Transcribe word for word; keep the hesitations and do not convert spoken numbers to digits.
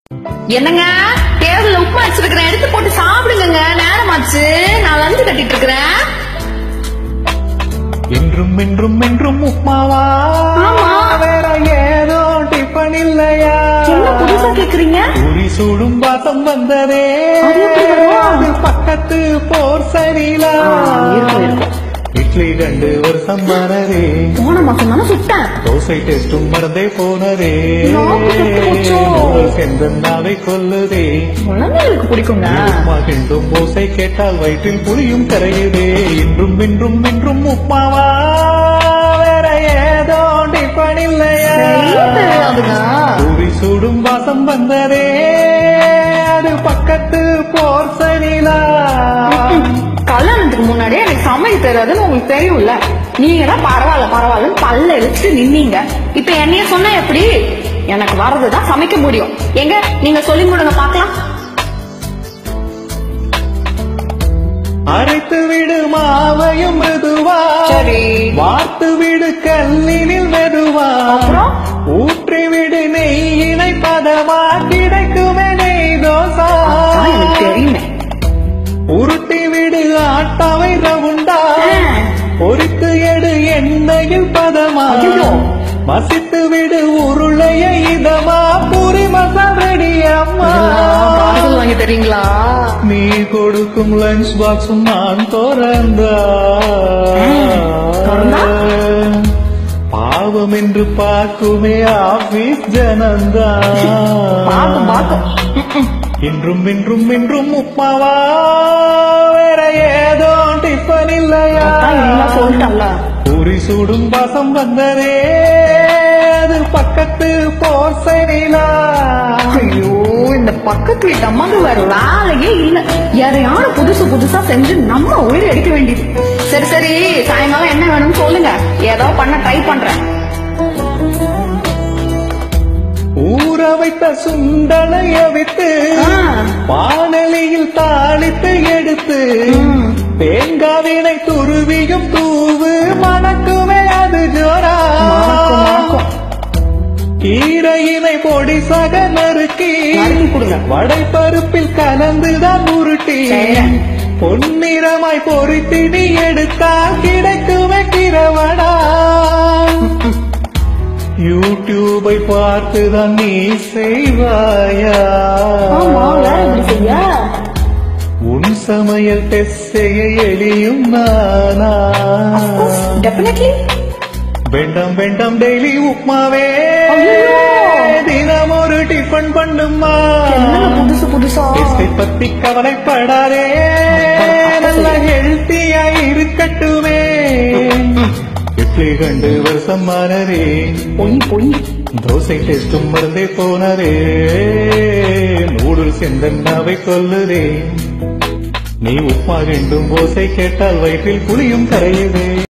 என்னங்க டேபிள்ல உப்பு வச்சிருக்கிறேன், எடுத்து போட்டு சாப்பிடுங்க. நேரமாச்சு, நான் லஞ்சு கட்டிட்டு இருக்கிறேன். என்றும் என்றும் என்றும் உப்மாவா? ஆமா. வேற ஏதோ டிஃபன் இல்லையா? என்ன புதுசா கேக்குறீங்க? உரி சூடும் வாசம் வந்ததே, அது எப்படி வரும்? அது பக்கத்து போர் சரியிலா? இருக்கும், இருக்கும். இட்லி ரெண்டு வருஷம் மறதே, போன மாசம் தானே சுட்டேன். தோசை டெஸ்டும் மறந்தே போனதே, நாக்கு கெட்டு போச்சோ? செந்தன்னாவை கொல்லுதே. குழந்தைகளுக்கு பிடிக்குங்க. உப்மா கிண்டும் ஓசை கேட்டால் வயிற்றில் புளியும் கரையுதே. இன்றும் இன்றும் இன்றும் உப்மாவா? வேற ஏதோ டிஃபன் இல்லையா? தெரியாதுங்க. உரி சூடும் வாசம் வந்ததே, அது பக்கத்து போர் சரியிலா? கல்யாணத்துக்கு முன்னாடியே எனக்கு சமைக்க தெரியாதுன்னு உங்களுக்கு தெரியும்ல. நீங்க தான் பரவாயில்ல பரவாயில்லன்னு பல்ல எடுத்து நின்னீங்க. இப்ப என்னைய சொன்னா எப்படி? எனக்கு வர்றதுதான் சமைக்க முடியும். எங்க நீங்க சொல்லி கொடுங்க பாக்கலாம். அரைத்து விடு மாவையும் மெதுவா, சரி. வார்த்து விடு கல்லினில் மெதுவா, அப்புறம் ஊற்றி விடு நெய்யினை பதமா, கிடைக்குமே நெய் தோசா. அதான் எனக்கு தெரியுமே. உருட்டி விடு ஆட்டாவை ரவுண்டா, பொரித்து எடு எண்ணெயில் பதமா, ஐயோ. மசித்து விடு உருளைய இதமா, பூரி மசால் ரெடி அம்மா. பார்சல் வாங்கி தரீங்களா? நீ கொடுக்கும் லஞ்ச் பாக்ஸும் நான் திறந்தா, திறந்தா? பாவம் என்று பார்க்குமே ஆபீஸ் ஜனந்தா. பாக்கும் பாக்கும். இன்றும் இன்றும் இன்றும் உப்மாவா? வேற ஏதோ டிஃபன் இல்லையா? சொல்லிட்டல்ல. பூரி சூடும் வாசம் வந்ததே, அது பக்கத்து போர் சரியிலா? ஐயோ, இந்த பக்கத்து வீட்டு அம்மாக்கு வேற வேலையே இல்ல. யாரையான புதுசு புதுசா செஞ்சு நம்ம உயிர் எடுக்க வேண்டியது. சரி சரி, சாயங்காலம் என்ன வேணும்னு சொல்லுங்க, ஏதோ பண்ண ட்ரை பண்றேன். ஊற வைத்த சுண்டலைய விட்டு வானலியில் தாளித்து எடுத்து, தேங்காவினை துருவியும் தூவு, மணக்குமே அது ஜோரா. கீரையினை பொடி சக நறுக்கி வடை பருப்பில் கலந்துதான் உருட்டி, பொன்னிறமாய் பொறித்தினி எடுத்தா கிடைக்குமே கிரவடா. யூடியூபை பார்த்துதான் நீ செய்வாயா? உன் சமையல் டெஸ்ட் செய்ய எளியும் நானா? வேண்டாம் வேண்டாம் டெய்லி உப்மாவே, தினம் ஒரு டிஃபன் பண்ணுமா. புதுசு புதுசா டெஸ்டை பத்தி கவலைப்படாதே, நல்ல ஹெல்த்தியா இருக்கட்டுமே. இட்லி கண்டு வருஷம் மாறரே, பொய் பொய். தோசை டெஸ்டும் மறந்தே போனதே, நூடுல்ஸ் எந்தன்னாவை கொல்லுதே. நீ உப்மா வேண்டும் ஓசை கேட்டால் வயிற்றில் புளியும் கரையுதே.